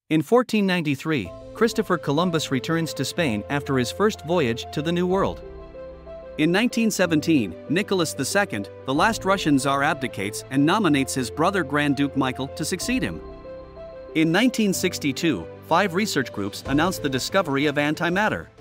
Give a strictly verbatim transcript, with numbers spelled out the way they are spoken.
In fourteen ninety-three, Christopher Columbus returns to Spain after his first voyage to the New World. In nineteen seventeen, Nicholas the Second, the last Russian Tsar, abdicates and nominates his brother Grand Duke Michael to succeed him. In nineteen sixty-two, five research groups announced the discovery of antimatter.